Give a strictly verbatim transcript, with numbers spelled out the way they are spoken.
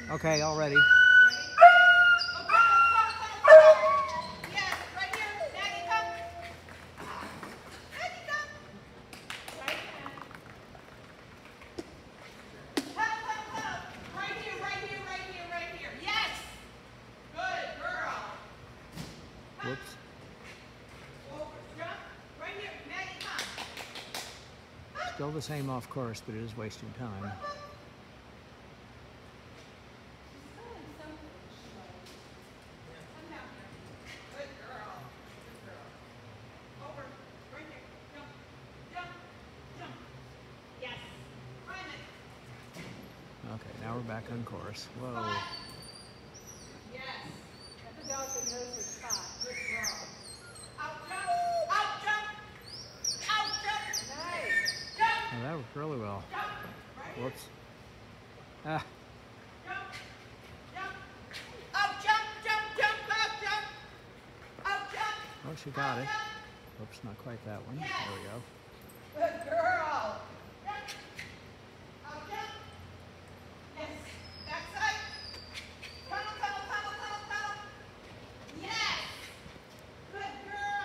Okay, all ready. Whoops. Still the same off course, but it is wasting time. Okay, now we're back on course. Whoa. Yes. That's a dog that knows her spot. Good girl. Out jump. Out jump. Out jump. Nice. Jump. Oh, that worked really well. Jump. Right. Whoops. Ah. Jump. Jump. Out jump. Jump. Jump. Out jump. Out jump. Oh, she got it. Oops, not quite that one. There we go.